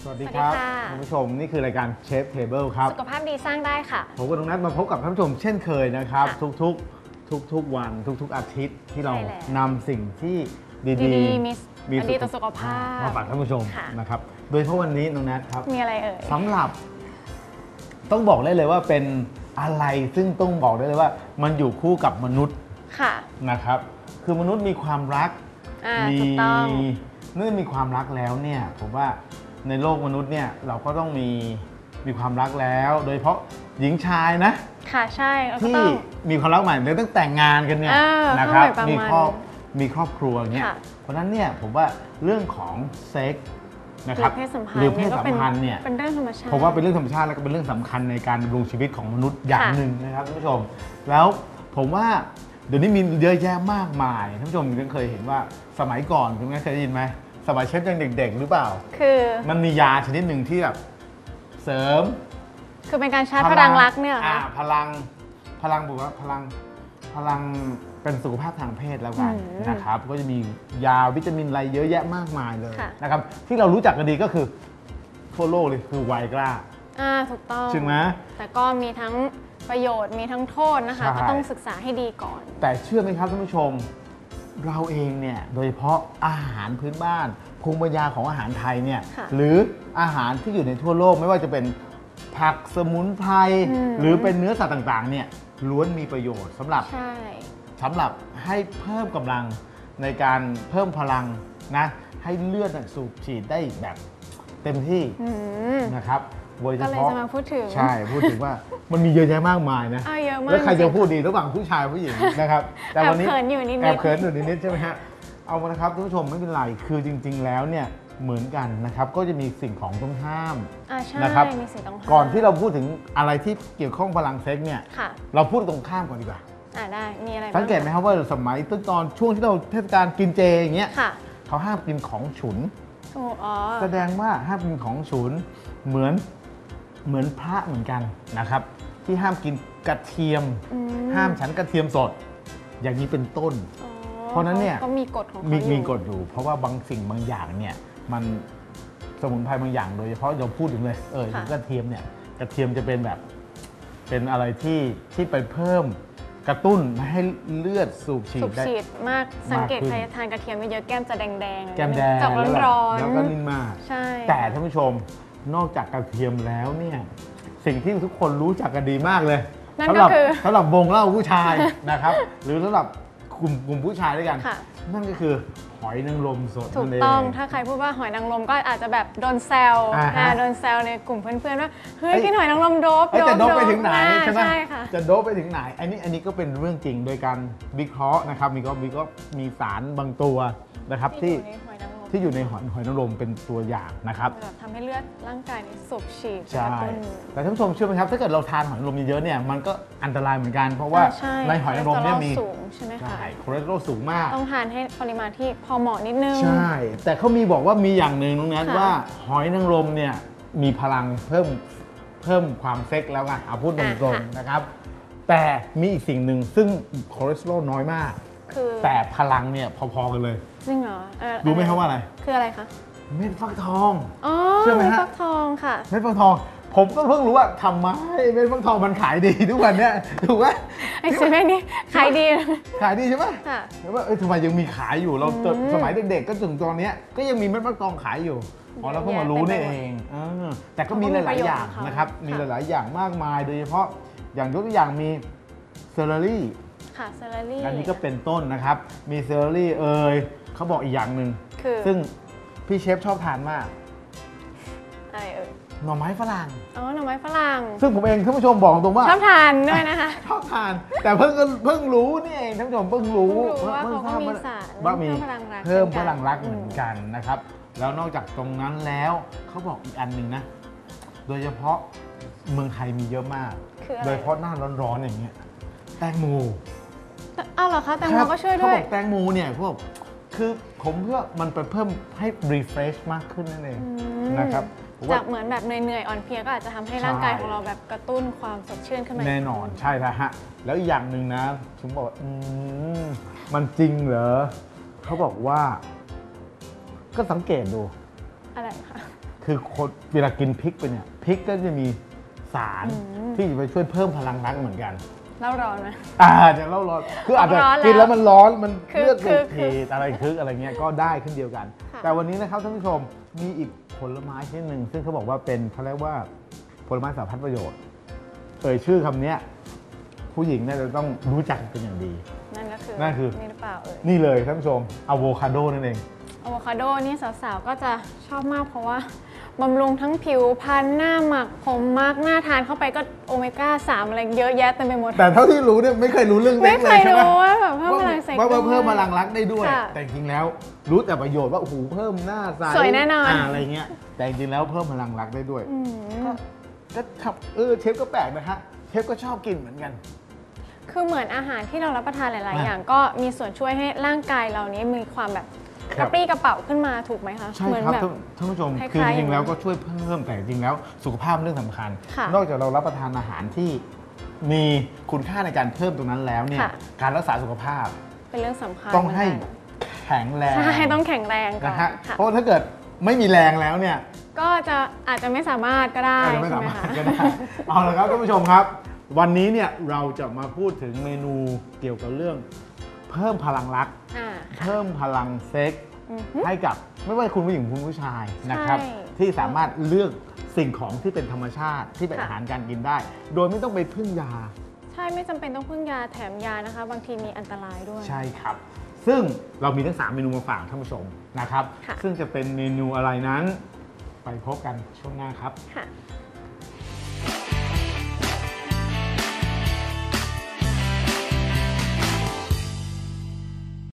สวัสดีครับคุณผู้ชมนี่คือรายการเชฟเทเบิลครับสุขภาพดีสร้างได้ค่ะผมกับน้องนัทมาพบกับท่านผู้ชมเช่นเคยนะครับทุกวันทุกอาทิตย์ที่เรานำสิ่งที่ดีมีดีต่อสุขภาพมาฝากท่านผู้ชมนะครับโดยเฉพาะวันนี้น้องนัทครับมีอะไรเอ่ยสำหรับต้องบอกได้เลยว่าเป็นอะไรซึ่งต้องบอกได้เลยว่ามันอยู่คู่กับมนุษย์ค่ะนะครับคือมนุษย์มีความรักถูกต้องเมื่อมีความรักแล้วเนี่ยผมว่าในโลกมนุษย์เนี่ยเราก็ต้องมีความรักแล้วโดยเฉพาะหญิงชายนะค่ะใช่ที่มีความรักใหม่เลยต้องแต่งงานกันเนี่ยนะครับมีครอบครัวเนี่ยเพราะนั้นเนี่ยผมว่าเรื่องของเซ็กนะครับหรือเพศสัมพันธ์เนี่ยเป็นเรื่องธรรมชาติผมว่าเป็นเรื่องธรรมชาติและก็เป็นเรื่องสำคัญในการดำรงชีวิตของมนุษย์อย่างหนึ่งนะครับท่านผู้ชมแล้วผมว่าเดี๋ยวนี้มีเยอะแยะมากมายท่านผู้ชมยังเคยเห็นว่าสมัยก่อนคุณแม่เคยได้ยินไหมสมัยเชฟยังเด็กๆหรือเปล่าคือมันมียาชนิดหนึ่งที่แบบเสริมคือเป็นการชาร์จพลังรักเนี่ยพลังบอกว่าพลังเป็นสุขภาพทางเพศแล้วกันนะครับก็จะมียาวิตามินอะไรเยอะแยะมากมายเลยนะครับที่เรารู้จักกันดีก็คือทั่วโลกเลยคือไวกราถูกต้องใช่ไหมแต่ก็มีทั้งประโยชน์มีทั้งโทษนะคะก็ต้องศึกษาให้ดีก่อนแต่เชื่อไหมครับท่านผู้ชมเราเองเนี่ยโดยเฉพาะอาหารพื้นบ้านภูมิปัญญาของอาหารไทยเนี่ยหรืออาหารที่อยู่ในทั่วโลกไม่ว่าจะเป็นผักสมุนไพรหรือเป็นเนื้อสัตว์ต่างๆเนี่ยล้วนมีประโยชน์สำหรับให้เพิ่มกำลังในการเพิ่มพลังนะให้เลือดสูบฉีดได้แบบเต็มที่นะครับก็เลยจะมาพูดถึงใช่พูดถึงว่ามันมีเยอะแยะมากมายนะแล้วใครจะพูดดีระหว่างผู้ชายผู้หญิงนะครับแต่วันนี้แอบเขินอยู่นิดใช่ไหมฮะเอามานะครับทุกผู้ชมไม่เป็นไรคือจริงๆแล้วเนี่ยเหมือนกันนะครับก็จะมีสิ่งของต้องห้ามนะครับมีสิ่งต้องห้ามก่อนที่เราพูดถึงอะไรที่เกี่ยวข้องพลังเซ็กเนี่ยเราพูดตรงข้ามก่อนดีกว่าได้มีอะไรสังเกตไหมครับว่าสมัยตอนช่วงที่เราเทศกาลกินเจอย่างเงี้ยเขาห้ามกินของฉุนแสดงว่าห้ามกินของฉุนเหมือนพระเหมือนกันนะครับที่ห้ามกินกระเทียมห้ามฉันกระเทียมสดอย่างนี้เป็นต้นเพราะนั้นเนี่ยก็มีกฎของมีกฎอยู่เพราะว่าบางสิ่งบางอย่างเนี่ยมันสมุนไพรบางอย่างโดยเฉพาะเราพูดถึงเลยกระเทียมเนี่ยกระเทียมจะเป็นแบบเป็นอะไรที่ไปเพิ่มกระตุ้นให้เลือดสูบฉีดมากสังเกตใครทานกระเทียมเยอะแก้มจะแดงแก้มแดงจากร้อนแล้วก็นิ่มมากใช่แต่ท่านผู้ชมนอกจากกระเทียมแล้วเนี่ยสิ่งที่ทุกคนรู้จักกันดีมากเลยสำหรับวงเล่าผู้ชายนะครับหรือสำหรับกลุ่มผู้ชายด้วยกันนั่นก็คือหอยนางรมสดถูกต้องถ้าใครพูดว่าหอยนางรมก็อาจจะแบบโดนแซวในกลุ่มเพื่อนๆว่าเฮ้ยกินหอยนางรมโดบจะโดบไปถึงไหนใช่ไหมจะโดบไปถึงไหนอันนี้ก็เป็นเรื่องจริงโดยการวิเคราะห์นะครับมีสารบางตัวนะครับที่อยู่ในหอยนางรมเป็นตัวอย่างนะครับทำให้เลือดร่างกายสูบฉีดใช่แต่ท่านผู้ชมเชื่อไหมครับถ้าเกิดเราทานหอยนางรมเยอะๆเนี่ยมันก็อันตรายเหมือนกันเพราะว่าในหอยนางรมเนี่ยมีสูงใช่ไหมคะคอเลสเตอรอลสูงมากต้องทานให้ปริมาณที่พอเหมาะนิดนึงใช่แต่เขามีบอกว่ามีอย่างหนึ่งตรงนั้นว่าหอยนางรมเนี่ยมีพลังเพิ่มความเซ็กแล้วไงเอาพูดตรงๆนะครับแต่มีอีกสิ่งหนึ่งซึ่งคอเลสเตอรอลน้อยมากแต่พลังเนี่ยพอๆกันเลยจริงเหรอรู้ไหมครับว่าอะไรคืออะไรคะเม็ดฟักทองเชื่อไหมฮะเม็ดฟักทองค่ะเม็ดฟักทองผมก็เพิ่งรู้ว่าทำไมเม็ดฟักทองมันขายดีทุกวันเนี่ยถูกไหมไอ้สิ่งนี้ขายดีใช่ไหมค่ะแต่ว่าทำไมยังมีขายอยู่เราสมัยเด็กๆก็ถึงตอนนี้ก็ยังมีเม็ดฟักทองขายอยู่เราเพิ่งมารู้นี่เองแต่ก็มีหลายๆอย่างนะครับมีหลายๆอย่างมากมายโดยเฉพาะอย่างยกตัวอย่างมีเซอร์รี่ค่ะเซอร์รี่อันนี้ก็เป็นต้นนะครับมีเซอร์รี่เขาบอกอีกอย่างหนึ่งซึ่งพี่เชฟชอบทานมากหน่อไม้ฝรั่งหน่อไม้ฝรั่งซึ่งผมเองท่านผู้ชมบอกตรงว่าชอบทานด้วยนะคะชอบทานแต่เพิ่งรู้นี่เองท่านผู้ชมเพิ่งรู้ว่าเขาก็มีสารว่ามีเพิ่มพลังรักเหมือนกันนะครับแล้วนอกจากตรงนั้นแล้วเขาบอกอีกอันหนึ่งนะโดยเฉพาะเมืองไทยมีเยอะมากโดยเฉพาะหน้าร้อนๆอย่างเงี้ยแตงโมเหรอคะแตงโมก็ช่วยด้วยเขาบอกแตงโมเนี่ยพวกคือผมเพื่อมันไปเพิ่มให้ refresh มากขึ้นนั่นเองนะครับจากเหมือนแบบเหนื่อยอ่อนเพลียก็อาจจะทำให้ร่างกายของเราแบบกระตุ้นความสดชื่นขึ้นมาแน่นอนใช่แล้วฮะแล้วอีกอย่างหนึ่งนะผมบอกมันจริงเหรอเขาบอกว่าก็สังเกตดูอะไรคะคือคนเวลากินพริกไปเนี่ยพริกก็จะมีสารที่จะไปช่วยเพิ่มพลังรักเหมือนกันเล่าร้อนไหมเดี๋ยวเล่าร้อนคืออาจจะร้อนแล้วกินแล้วมันร้อนมันคือเลือดคือตีดอะไรคึกอะไรเงี้ยก็ได้ขึ้นเดียวกันค่ะแต่วันนี้นะครับท่านผู้ชมมีอีกผลไม้ชนิดหนึ่งซึ่งเขาบอกว่าเป็นเขาเรียกว่าผลไม้สารพัดประโยชน์ชื่อคำเนี้ยผู้หญิงเนี่ยจะต้องรู้จักเป็นอย่างดีนั่นก็คือนั่นคือนี่หรือเปล่านี่เลยท่านผู้ชมอะโวคาโดนั่นเองอะโวคาโดนี่สาวๆก็จะชอบมากเพราะว่าบำรุงทั้งผิวพรรณหน้าหมักผมมาร์กหน้าทานเข้าไปก็โอเมก้า 3 อะไรเยอะแยะเต็มไปหมดแต่เท่าที่รู้เนี่ยไม่เคยรู้เรื่องเซ็ไม่กเคเลยยใช่ไหมรู้ว่าแบบเพิ่มพลังเซ็กซ์ว่าด้วยเพิ่มพลังรักได้ด้วยค่ะแต่จริงๆแล้วรู้แต่ประโยชน์ว่าโอ้โหเพิ่มหน้าใสสวยแน่นอนอะไรเงี้ยแต่จริงๆแล้วเพิ่มพลังรักได้ด้วยอืมก็ครับเชฟก็แปลกนะฮะเชฟก็ชอบกินเหมือนกันคือเหมือนอาหารที่เรารับประทานหลาย ๆอ่ะอย่างก็มีส่วนช่วยให้ร่างกายเรานี้มีความแบบคกรัระบปรี้กระเป๋าขึ้นมาถูกไหมคะใช่เหมือนครับแบบท่านผู้ชมคล้ายๆคือจริงๆแล้วอย่างนั้นก็ช่วยเพิ่มแต่จริงๆแล้วสุขภาพเป็นเรื่องสำคัญค่ะนอกจากเรารับประทานอาหารที่มีคุณค่าในการเพิ่มตรงนั้นแล้วเนี่ยค่ะการรักษาสุขภาพเป็นเรื่องสำคัญต้องให้เหมืนกันแข็งแรงใช่ต้องแข็งแรงก่อนนะฮะค่ะเพราะถ้าเกิดไม่มีแรงแล้วเนี่ยก็จะอาจจะไม่สามารถก็ได้อาจจะไม่ใช่สาไหมมารถคะก็ได้เอาละครับท่านผู้ชมครับ วันนี้เนี่ยเราจะมาพูดถึงเมนูเกี่ยวกับเรื่อง เพิ่มพลังรักอ่าเพิ่มพลังเซ็กส์อือฮึให้กับไม่ว่าคุณผู้หญิงคุณผู้ชายนะครับใช่ที่สามารถเลือกสิ่งของที่เป็นธรรมชาติที่เป็นค่ะอาหารการกินได้ โดยไม่ต้องไปพึ่งยาใช่ไม่จำเป็นต้องพึ่งยาแถมยานะคะ บางทีมีอันตรายด้วยใช่ครับ ซึ่งเรามีทั้ง 3 เมนูมาฝากท่านผู้ชมนะครับค่ะซึ่งจะเป็นเมนูอะไรนั้น ไปพบกันช่วงหน้าครับค่ะ